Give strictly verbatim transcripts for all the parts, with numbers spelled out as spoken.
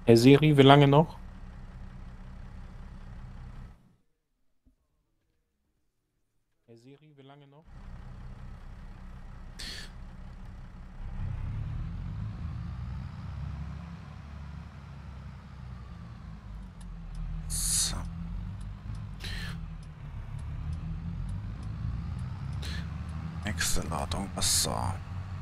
Herr Siri, wie lange noch? Herr Siri, wie lange noch? So. Nächste Ladung Wasser.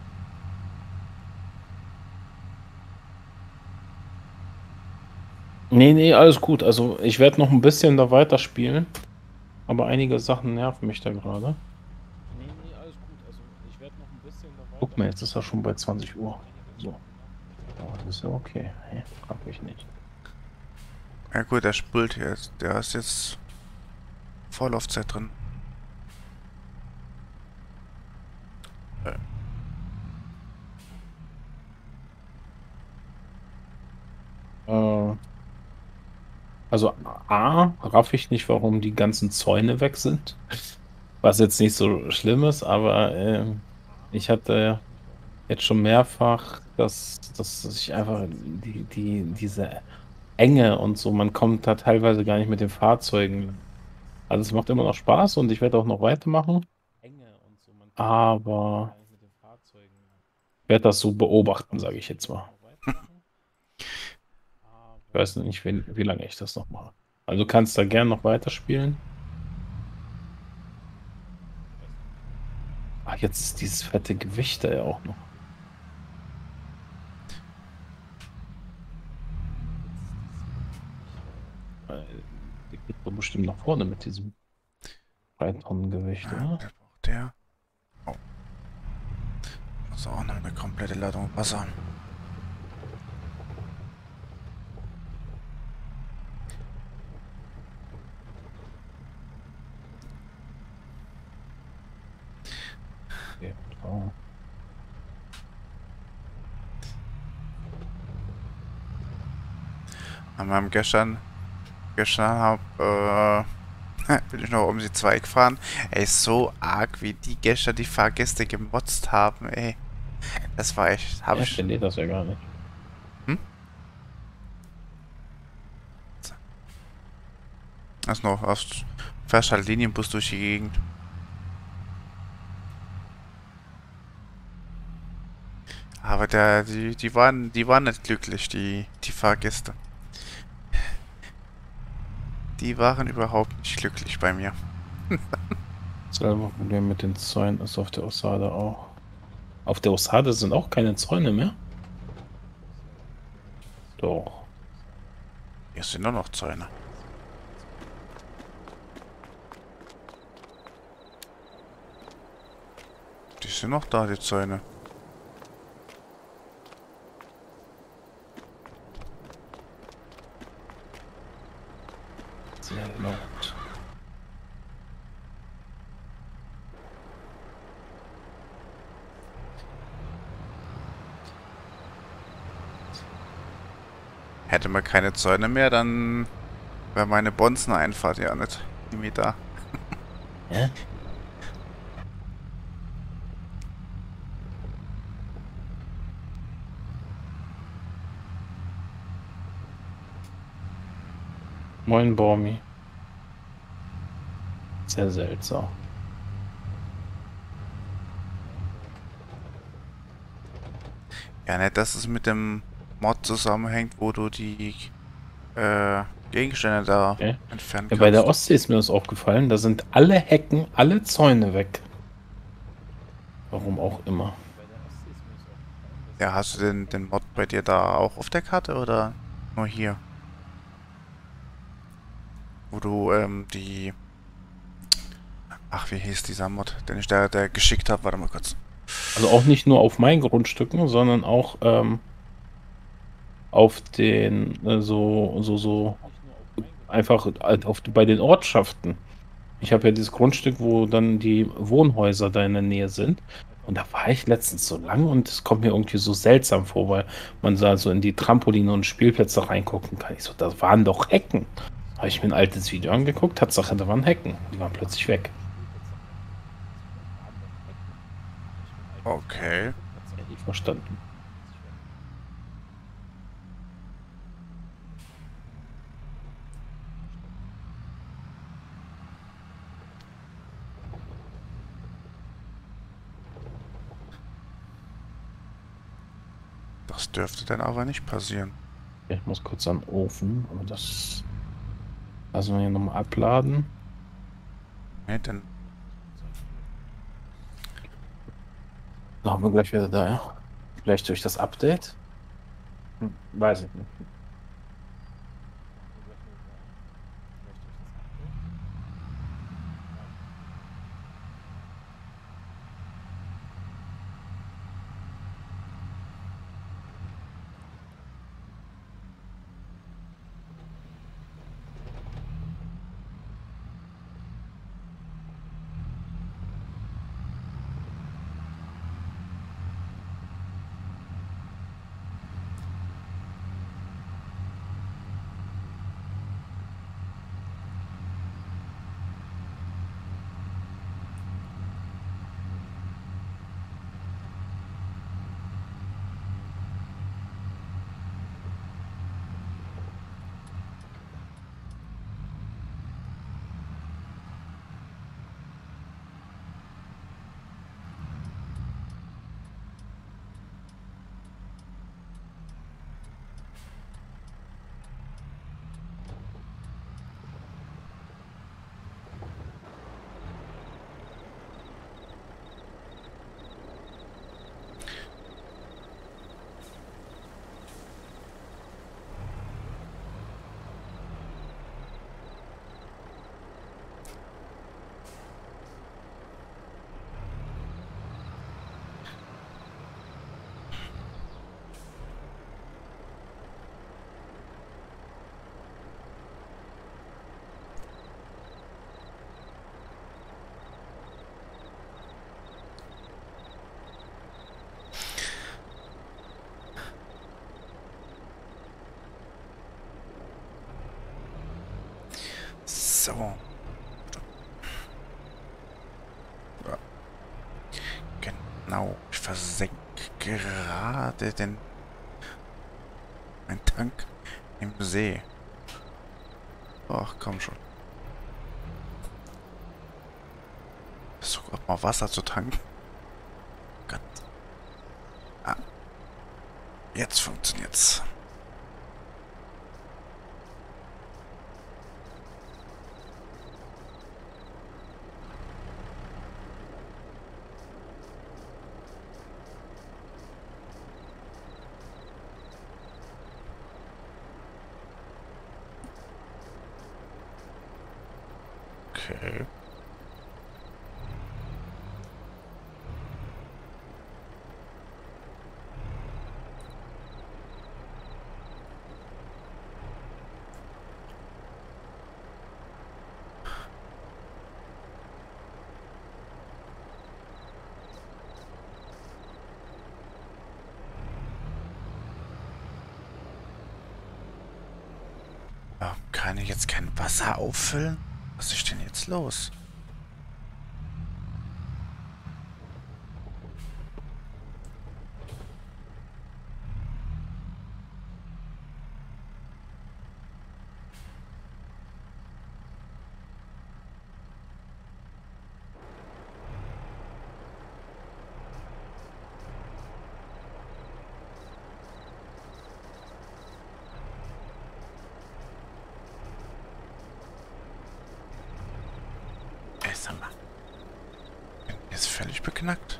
Nee, nee, alles gut. Also ich werde noch ein bisschen da weiterspielen, aber einige Sachen nerven mich da gerade. Nee, nee, alles gut. Also ich werde noch ein bisschen da weiter. Guck mal, jetzt ist er schon bei zwanzig Uhr. So. Aber das ist ja okay. Hey, frag mich nicht. Ja gut, der spult jetzt. Der ist jetzt Vorlaufzeit drin. Äh, Äh, also A, raff ich nicht, warum die ganzen Zäune weg sind. Was jetzt nicht so schlimm ist, aber ähm, ich hatte jetzt schon mehrfach, dass, dass ich einfach die, die, diese Enge und so, man kommt da teilweise gar nicht mit den Fahrzeugen. Also es macht immer noch Spaß und ich werde auch noch weitermachen, aber ich werde das so beobachten, sage ich jetzt mal. Ich weiß nicht, wie, wie lange ich das noch mache. Also du kannst da gern noch weiterspielen. Ach, jetzt ist dieses fette Gewicht da ja auch noch. Äh, Der geht doch bestimmt nach vorne mit diesem drei Tonnen Gewicht, ja, oder? der braucht der. Oh, also auch noch eine komplette Ladung Wasser. Okay. Oh. Wir haben gestern, gestern hab, äh, bin ich noch um die zwei gefahren. Ey, so arg, wie die gestern die Fahrgäste gemotzt haben, ey. Das war echt, hab Ja, ich. verliert das ja gar nicht. Hm? Also noch auf, fährst halt Linienbus durch die Gegend. Aber der, die, die waren, die waren nicht glücklich, die, die Fahrgäste. Die waren überhaupt nicht glücklich bei mir. Selbe Problem mit den Zäunen ist auf der Ossade auch. Auf der Ossade sind auch keine Zäune mehr? Doch. Hier sind nur noch Zäune. Die sind noch da, die Zäune. Sehr laut. Hätte man keine Zäune mehr, dann wäre meine Bonzener Einfahrt ja nicht irgendwie da. Hä? Moin, Bormi. Sehr seltsam. Ja, nicht, dass es mit dem Mod zusammenhängt, wo du die äh, Gegenstände da Okay. entfernen Ja, bei der kannst. Ostsee ist mir das aufgefallen. Da sind alle Hecken, alle Zäune weg. Warum auch immer. Ja, hast du den, den Mod bei dir da auch auf der Karte oder nur hier? Wo du ähm, die... Ach, wie hieß dieser Mod, den ich da der geschickt habe? Warte mal kurz. Also auch nicht nur auf meinen Grundstücken, sondern auch ähm, auf den, äh, so, so, so, einfach halt auf, bei den Ortschaften. Ich habe ja dieses Grundstück, wo dann die Wohnhäuser da in der Nähe sind. Und da war ich letztens so lang und es kommt mir irgendwie so seltsam vor, weil man da so in die Trampoline und Spielplätze reingucken kann. Ich so, da waren doch Hecken. Habe ich mir ein altes Video angeguckt, Tatsache, da waren Hecken. Die waren plötzlich weg. Okay. Ja, nie verstanden. Das dürfte dann aber nicht passieren. Ich muss kurz an den Ofen, aber das lassen wir hier nochmal abladen. Ne, dann Dann haben wir gleich wieder da, ja. Vielleicht durch das Update? Hm, weiß ich nicht. so. Ja, genau. Ich versenke gerade den mein Tank im See. Ach, komm schon. Sogar mal Wasser zu tanken. Gott. Ah, jetzt funktioniert's. Okay. Warum kann ich jetzt kein Wasser auffüllen? Was ist denn jetzt los? Ey, sag mal. Bin jetzt völlig beknackt.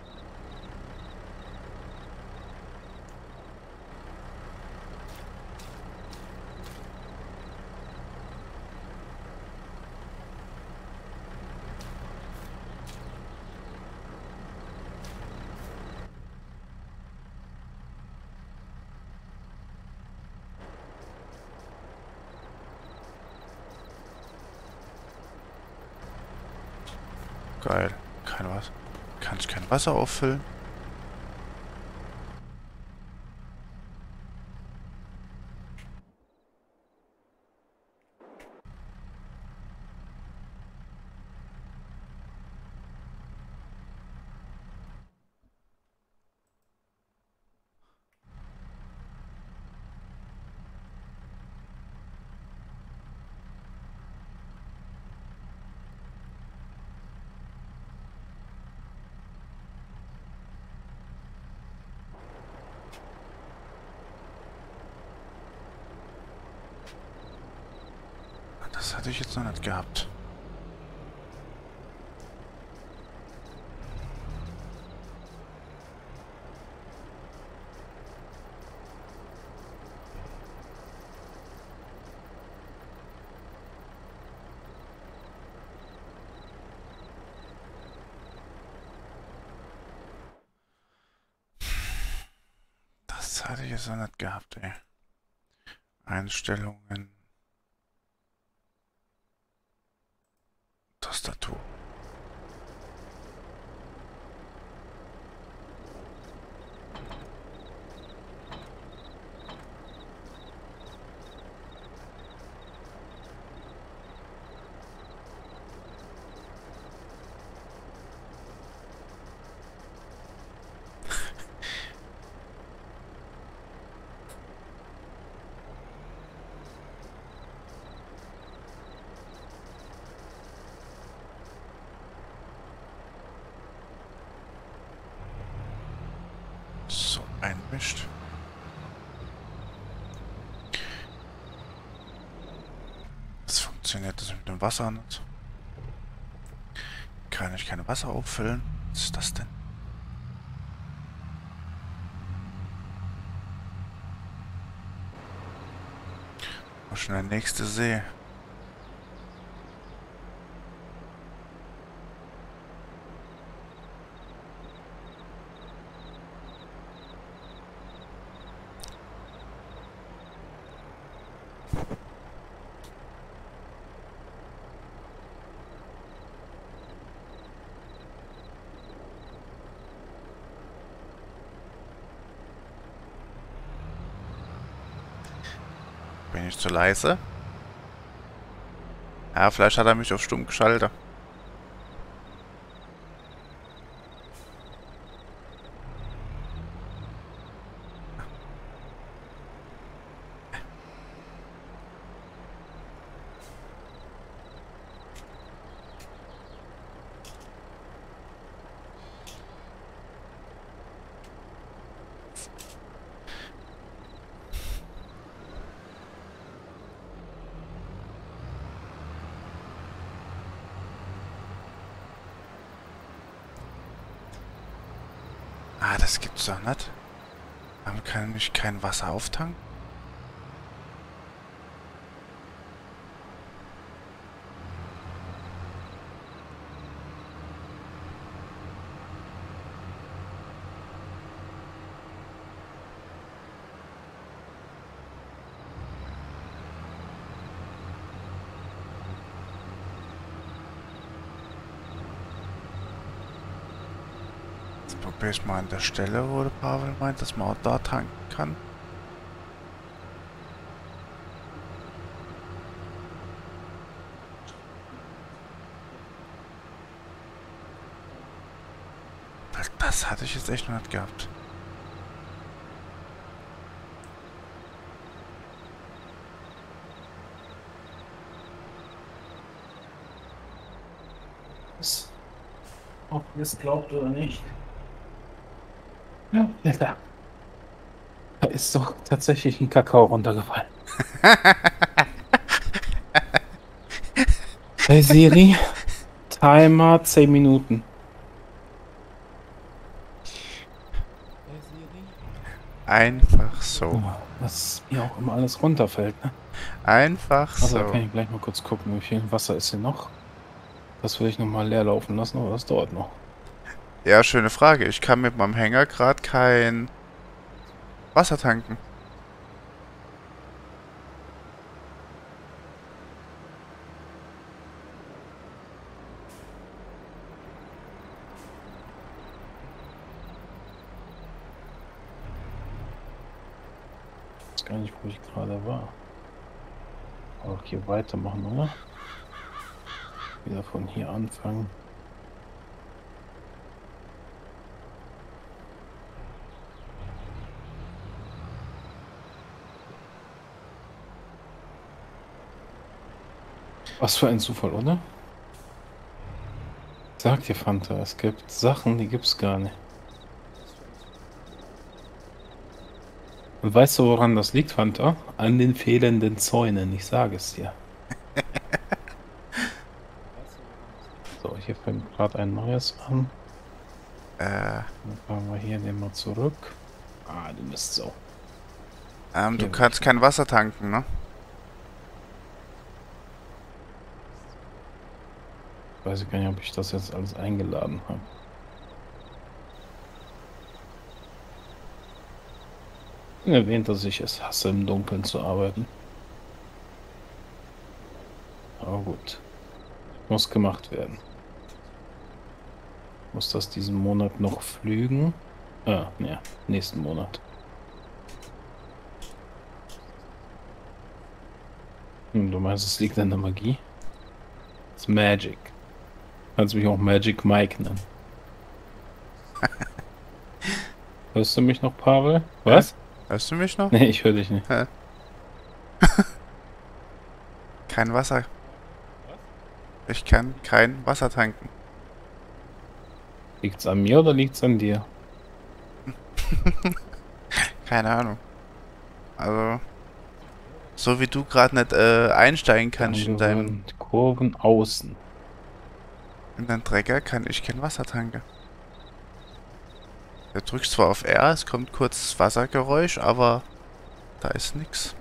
Geil. Kein was. Kann ich kein Wasser auffüllen? Das hatte ich jetzt noch nicht gehabt. Das hatte ich jetzt noch nicht gehabt, ey. Einstellungen. Tastatur. So, einmischt. Das funktioniert das mit dem Wasser nicht. Kann ich kein Wasser auffüllen? Was ist das denn? Wo ist schon der nächste See? Bin ich zu leise? Ja, vielleicht hat er mich auf stumm geschaltet. Ah, das gibt's doch nicht. Warum kann ich kein Wasser auftanken? Probier ich mal an der Stelle, wo der Pavel meint, dass man auch da tanken kann. Das, das hatte ich jetzt echt noch nicht gehabt. Ob ihr es glaubt oder nicht. Ja, da. Da ist doch tatsächlich ein Kakao runtergefallen. Hey Siri, Timer zehn Minuten. Hey Siri. Einfach so. Oh, was hier auch immer alles runterfällt, ne? Einfach Also, so. da kann ich gleich mal kurz gucken, wie viel Wasser ist hier noch. Das will ich nochmal leer laufen lassen, aber das dauert noch. Ja, schöne Frage. Ich kann mit meinem Hänger gerade kein Wasser tanken. Ich weiß gar nicht, wo ich gerade war. Aber hier weitermachen, oder? Wieder von hier anfangen. Was für ein Zufall, oder? Sag dir, Fanta, es gibt Sachen, die gibt's gar nicht. Und weißt du, woran das liegt, Fanta? An den fehlenden Zäunen, ich sage es dir. hier fängt gerade ein neues an. Äh, Dann fahren wir hier den mal zurück. Ah, du bist so. ähm, du Hier kannst will kein Wasser tanken, ne? ich weiß ich gar nicht, ob ich das jetzt alles eingeladen habe. Erwähnt, dass ich es hasse, im Dunkeln zu arbeiten. Aber gut. Muss gemacht werden. Muss das diesen Monat noch flügen? Ah, ja, nächsten Monat. Hm, du meinst, es liegt an der Magie? Das ist Magic. Kannst mich auch Magic Mike nennen. Hörst du mich noch, Pavel? Hä? Was? Hörst du mich noch? Nee, ich höre dich nicht. Hä? Kein Wasser. Ich kann kein Wasser tanken. Liegt's an mir oder liegt's an dir? Keine Ahnung. Also, so wie du gerade nicht äh, einsteigen kannst in deinem Angewöhnt. Kurven außen. in deinen Trecker, kann ich kein Wasser tanken. Du drückst zwar auf R, es kommt kurz Wassergeräusch, aber da ist nix.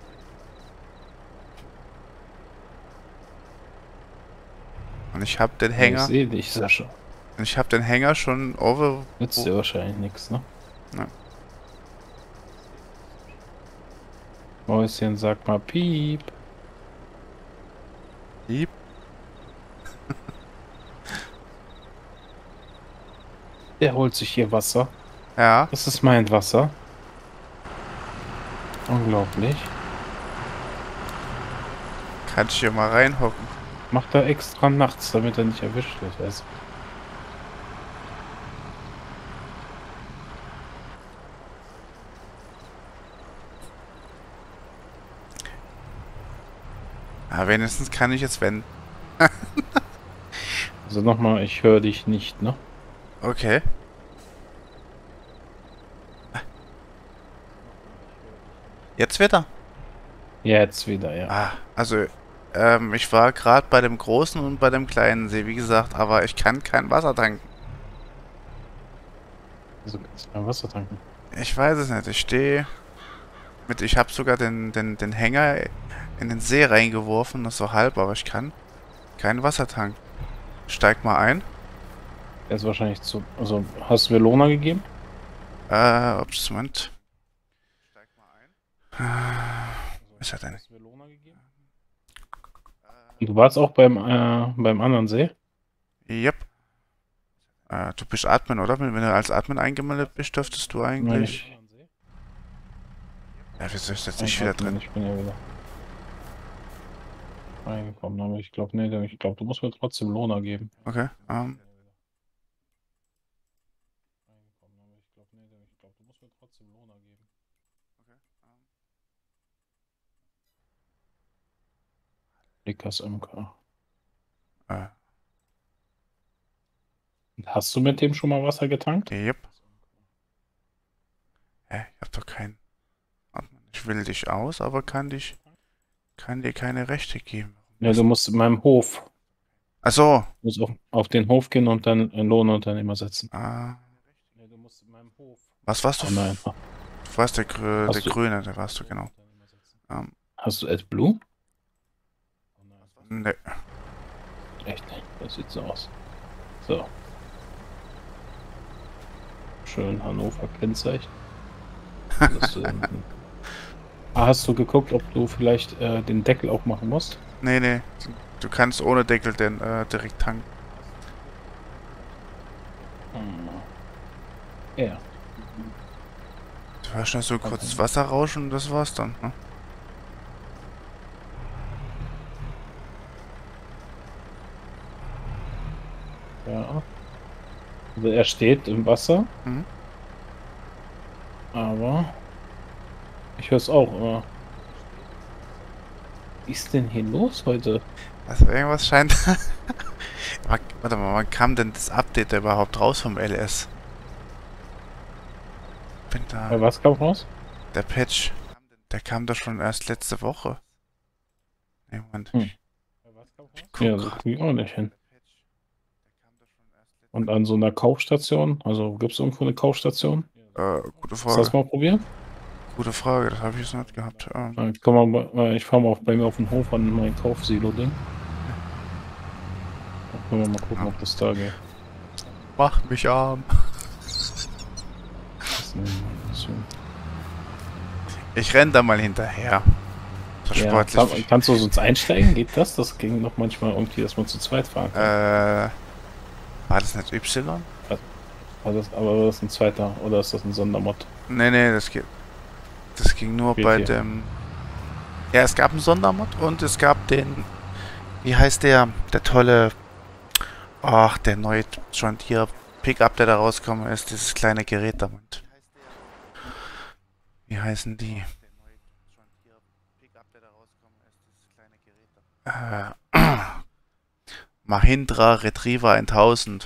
Und ich habe den Ich Hänger, sehe dich, Sascha. und ich habe den Hänger schon over. Nützt dir wahrscheinlich nichts, ne? Ja. Mäuschen, sag mal Piep. Piep. Der holt sich hier Wasser. Ja. Das ist mein Wasser. Unglaublich. Kann ich hier mal reinhocken. Macht er extra nachts, damit er nicht erwischt wird. Also. Ja, wenigstens kann ich jetzt wenden. Also nochmal, ich höre dich nicht, ne? Okay. Jetzt wieder? Jetzt wieder, ja. Ah, also, ähm, ich war gerade bei dem großen und bei dem kleinen See, wie gesagt, aber ich kann kein Wasser tanken. Also kannst du kein Wasser tanken. Ich weiß es nicht. Ich stehe mit, ich habe sogar den, den, den Hänger in den See reingeworfen, das so halb, aber ich kann kein Wasser tanken. Steig mal ein. Er ist wahrscheinlich zu. Also, hast du Velona gegeben? Äh, ups, Moment. Steig mal ein. Was ist er denn? Und du warst auch beim, äh, beim anderen See? Yep. Äh, du bist Admin, oder? Wenn wenn du als Admin eingemeldet bist, dürftest du eigentlich. Nein, Ja, wieso ist jetzt ich, nicht wieder drin? ich bin ja wieder reingekommen, aber ich glaube, nee, ich glaube, du musst mir trotzdem Lona geben. Okay, ähm. Likas M K. Äh, Hast du mit dem schon mal Wasser getankt? yep. Hä, ich hab doch keinen. Admin. Ich will dich aus, aber kann dich. Kann dir keine Rechte geben. Ja, du musst in meinem Hof. Ach so. Du musst auf, auf den Hof gehen und dann einen Lohnunternehmer setzen. Ah. Ja, du musst in meinem Hof. Was warst du? Oh nein. Du warst der, Grö Hast der du- Grüne, der warst du, genau. Ähm, Hast du AdBlue? ne. Echt nicht. Das sieht so aus. So. Schön Hannover Kennzeichen. Dass du dann- ah, hast du geguckt, ob du vielleicht äh, den Deckel auch machen musst? Nee, nee. Du kannst ohne Deckel den äh, direkt tanken. Hm. Ja. Du hörst nur so kurz Wasser rauschen und das war's dann, ne? Ja. Also er steht im Wasser, Mhm. aber ich höre es auch, aber was ist denn hier los heute? Also irgendwas scheint. Warte mal, wann kam denn das Update da überhaupt raus vom L S? Bin da. Bei was kam raus? Der Patch. Der kam doch schon erst letzte Woche. Nee, Moment. Hm. Ich guck Ja, so grad. krieg ich auch nicht hin. Und an so einer Kaufstation? Also gibt es irgendwo eine Kaufstation? Äh, gute Hast du das Frage. mal probieren? Gute Frage, das habe ich jetzt nicht gehabt. Ähm, Äh, Ich komm mal, bei- äh, ich fahre mal auf, bei mir auf den Hof an mein Kaufsilo-Ding. Dann können wir mal gucken, ob das da geht. mach mich arm. Das nehmen wir so. Ich renn da mal hinterher. So Ja, sportlich. kann, kannst du sonst einsteigen? Geht das? Das ging noch manchmal irgendwie, dass man zu zweit fahren kann. Äh, war das nicht Y? Aber das, aber das ist ein zweiter, oder ist das ein Sondermod? Nee, nee, das geht. Das ging nur Geht bei hier. dem. Ja, es gab einen Sondermod und es gab den. Wie heißt der? Der tolle. Ach, der neue John Deere Pickup, der da rausgekommen ist. Dieses kleine Gerät damit. Wie heißen die? Äh, Mahindra Retriever tausend.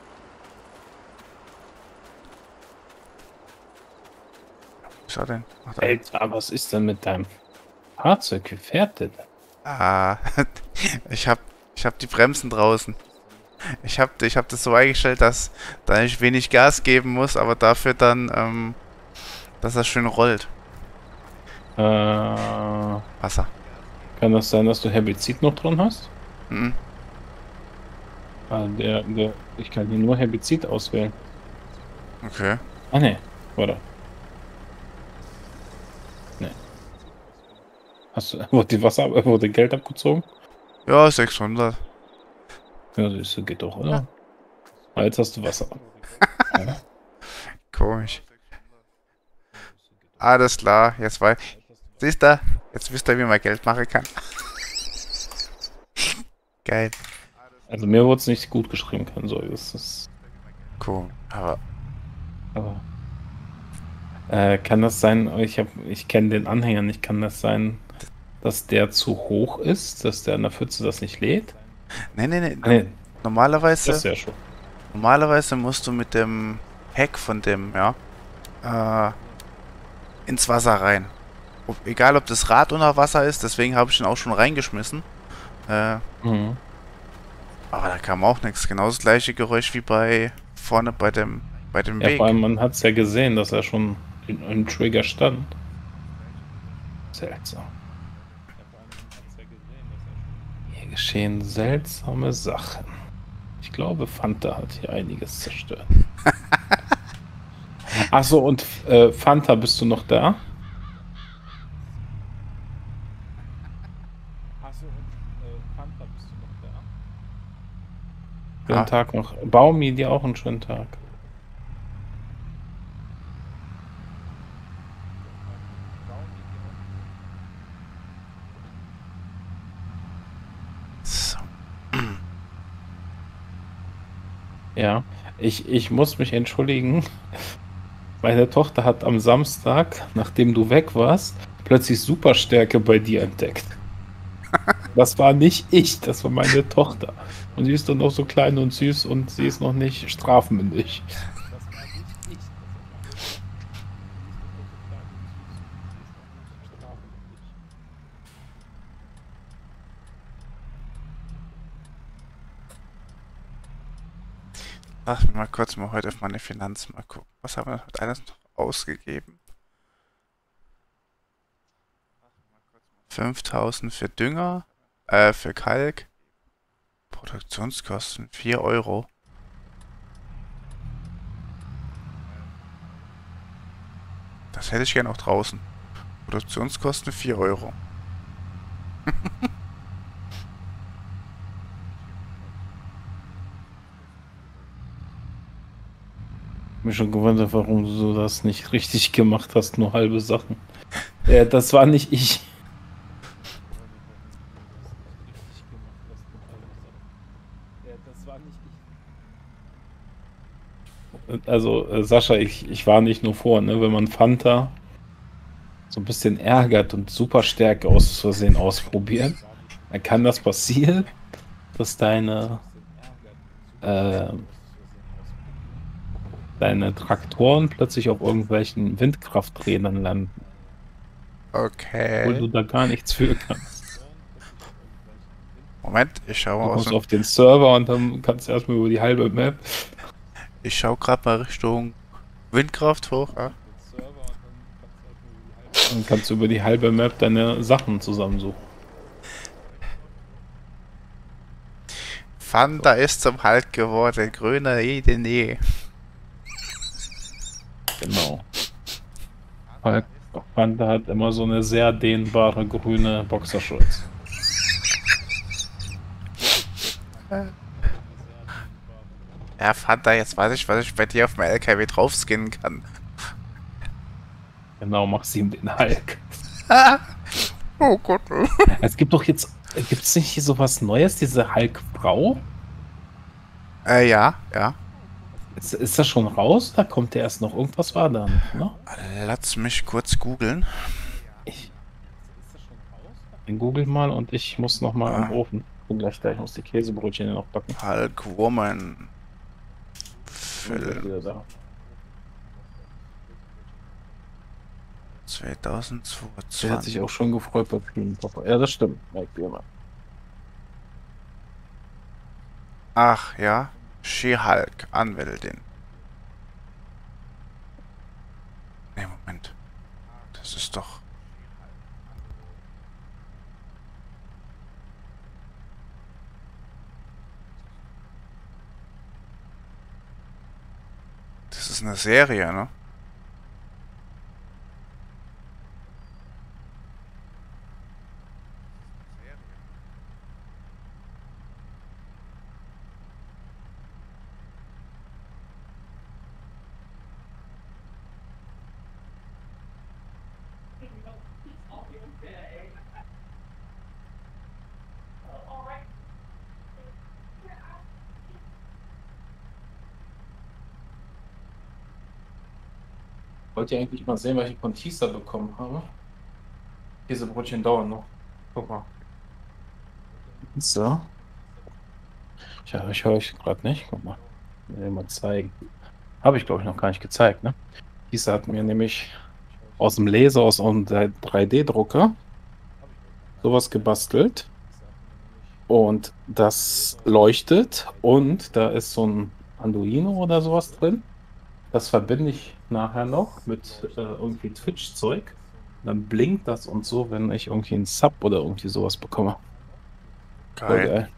Was hat denn? Ach, da. Alter, was ist denn mit deinem Fahrzeug? Wie fährt der denn? Ah, ich hab, ich hab die Bremsen draußen. Ich hab, ich hab das so eingestellt, dass da ich wenig Gas geben muss, aber dafür dann, ähm, dass das schön rollt. Äh, Wasser. kann das sein, dass du Herbizid noch drin hast? Mhm. Ah, der, der, ich kann hier nur Herbizid auswählen. Okay. Ah, ne, warte. Ne. Hast du, wurde die Wasser, wurde Geld abgezogen? Ja, sechshundert. Ja, siehst du, geht doch, oder? Ah, jetzt hast du Wasser. Ja. Komisch. Alles klar, jetzt weiß. Siehst du? Jetzt wisst ihr, wie man Geld machen kann. Geil. Also mir wurde es nicht gut geschrieben, kann so ist es. Cool. Aber. Aber äh, kann das sein? Ich habe, ich kenne den Anhänger nicht. Kann das sein, dass der zu hoch ist, dass der in der Pfütze das nicht lädt? Nee, nee, nee. Ah, nee, Normalerweise. das ist ja schon. Normalerweise musst du mit dem Heck von dem, ja, äh, ins Wasser rein. Ob, egal, ob das Rad unter Wasser ist, deswegen habe ich ihn auch schon reingeschmissen. Äh, Mhm. aber da kam auch nichts. Genau das gleiche Geräusch wie bei vorne bei dem bei dem Ja, Weg. vor allem, man hat es ja gesehen, dass er schon in einem Trigger stand. Seltsam. Hier geschehen seltsame Sachen. Ich glaube, Fanta hat hier einiges zerstört. Achso, und äh, Fanta, bist du noch da? Achso, und äh, Fanta, bist du noch da? Schönen Ja. Tag noch. Baumi, dir auch einen schönen Tag. So. Ja, ich, ich muss mich entschuldigen. Meine Tochter hat am Samstag, nachdem du weg warst, plötzlich Superstärke bei dir entdeckt. Das war nicht ich, das war meine Tochter. Und sie ist dann noch so klein und süß und sie ist noch nicht strafmündig. Lass mich mal kurz mal heute auf meine Finanzen mal gucken. Was haben wir heute alles noch ausgegeben? fünftausend für Dünger, äh, für Kalk. Produktionskosten vier Euro. Das hätte ich gern auch draußen. Produktionskosten vier Euro. Mich schon gewundert, warum du das nicht richtig gemacht hast, nur halbe Sachen. Äh, das war nicht ich. Also, äh, Sascha, ich, ich war nicht nur vor, ne? Wenn man Fanta so ein bisschen ärgert und Superstärke aus Versehen ausprobiert, dann kann das passieren, dass deine äh, deine Traktoren plötzlich auf irgendwelchen Windkrafträdern landen, obwohl Okay. du da gar nichts für kannst. Moment, ich schaue Du mal aus kommst dem... auf den Server und dann kannst du erstmal über die halbe Map Ich schau gerade mal Richtung Windkraft hoch. Ja? Dann kannst du über die halbe Map deine Sachen zusammensuchen. Fanta ist zum Halt geworden. Grüner Idee. Genau. Fanta hat immer so eine sehr dehnbare grüne Boxershorts. Ja, Fanta, jetzt weiß ich, was ich bei dir auf dem L K W draufskinnen kann. Genau, mach's ihm den Hulk. Oh Gott. Es gibt doch jetzt, gibt es nicht hier so was Neues, diese Hulk-Frau? Äh, ja, ja. Ist, ist das schon raus? Da kommt ja erst noch irgendwas, war da nicht, ne? Lass mich kurz googeln. Ich. Google mal und ich muss noch mal Ah. am Ofen. Bin gleich da, ich muss die Käsebrötchen noch backen. Hulk Woman. Film Wieder da. zweitausendzweiundzwanzig. Der hat sich auch schon gefreut bei vielen Papa. Ja, das stimmt. Mike Biermann. Ach ja, She-Hulk, Anwältin. Ne, Moment. Das ist doch... Das ist eine Serie, ne? Wollt ihr eigentlich mal sehen, was ich von Tisa bekommen habe? Käsebrötchen dauern noch. Guck mal. So. Ja, ich höre euch gerade nicht. Guck mal. Ich will mal zeigen. Habe ich, glaube ich, noch gar nicht gezeigt, ne? Tisa hat mir nämlich aus dem Laser, aus einem drei D-Drucker sowas gebastelt. Und das leuchtet und da ist so ein Arduino oder sowas drin. Das verbinde ich nachher noch mit äh, irgendwie Twitch-Zeug. Dann blinkt das und so, wenn ich irgendwie einen Sub oder irgendwie sowas bekomme. Voll Geil. geil.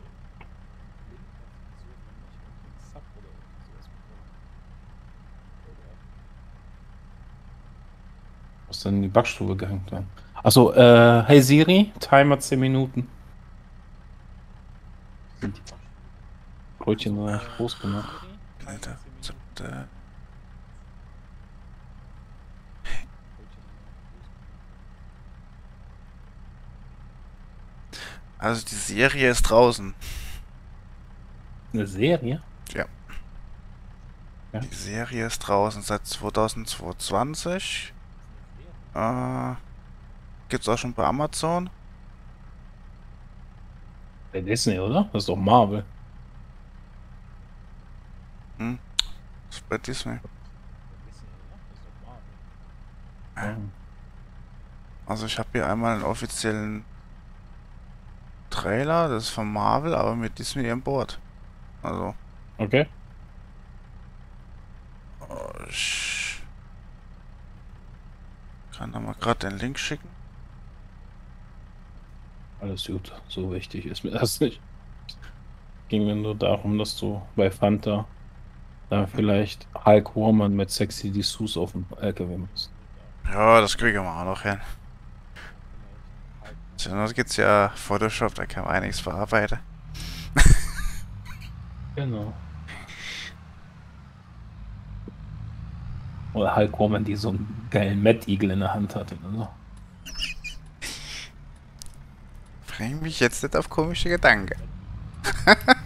Muss dann in die Backstube gehängt werden. Achso, äh, hey Siri, Timer zehn Minuten. Sind die Brötchen noch nicht groß genug? Alter, siebte. Also die Serie ist draußen. Eine Serie? Ja. Ja. Die Serie ist draußen seit zweitausendzweiundzwanzig. Äh, gibt's auch schon bei Amazon. Bei Disney, oder? Das ist doch Marvel. Hm. Das ist bei Disney. Ja. Also ich habe hier einmal einen offiziellen Trailer, das ist von Marvel, aber mit Disney an Bord. Also. Okay. Ich kann da mal gerade den Link schicken. Alles gut, so wichtig ist mir das nicht. Ging mir nur darum, dass du bei Fanta da vielleicht Hulk Woman mit sexy Dessous auf dem L K W machst. Ja, das kriegen wir auch noch hin. Zur Not gibt's ja Photoshop, da kann man einiges verarbeiten. Genau. Oder Hulk Woman, die so einen geilen Mad Eagle in der Hand hat oder so. Bring mich jetzt nicht auf komische Gedanken.